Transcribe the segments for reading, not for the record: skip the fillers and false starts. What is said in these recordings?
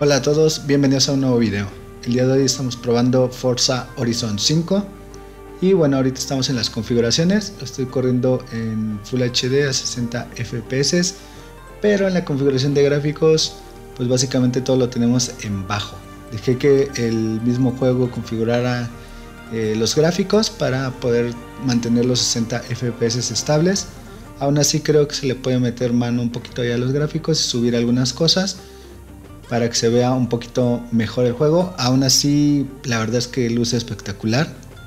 Hola a todos, bienvenidos a un nuevo video. El día de hoy estamos probando Forza Horizon 5 y bueno, ahorita estamos en las configuraciones. Lo estoy corriendo en Full HD a 60 FPS, pero en la configuración de gráficos pues básicamente todo lo tenemos en bajo. Dejé que el mismo juego configurara los gráficos para poder mantener los 60 FPS estables. Aún así creo que se le puede meter mano un poquito ahí a los gráficos y subir algunas cosas para que se vea un poquito mejor el juego. Aún así la verdad es que luce espectacular.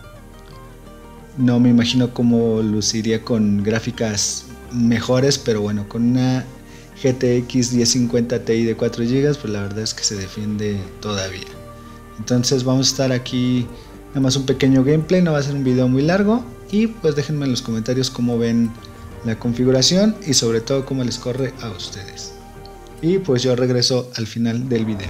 No me imagino cómo luciría con gráficas mejores, pero bueno, con una GTX 1050 Ti de 4 GB pues la verdad es que se defiende todavía. Entonces vamos a estar aquí nada más un pequeño gameplay, no va a ser un video muy largo, y pues déjenme en los comentarios cómo ven la configuración y sobre todo cómo les corre a ustedes. Y pues yo regreso al final del video.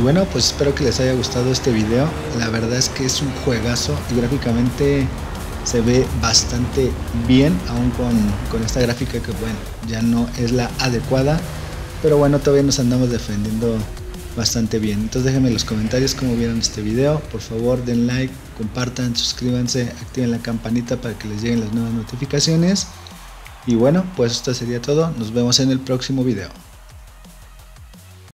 bueno, pues espero que les haya gustado este video. La verdad es que es un juegazo y gráficamente se ve bastante bien, aún con esta gráfica que bueno, ya no es la adecuada, pero bueno, todavía nos andamos defendiendo bastante bien. Entonces déjenme en los comentarios cómo vieron este video. Por favor den like, compartan, suscríbanse, activen la campanita para que les lleguen las nuevas notificaciones. Y bueno, pues esto sería todo. Nos vemos en el próximo video.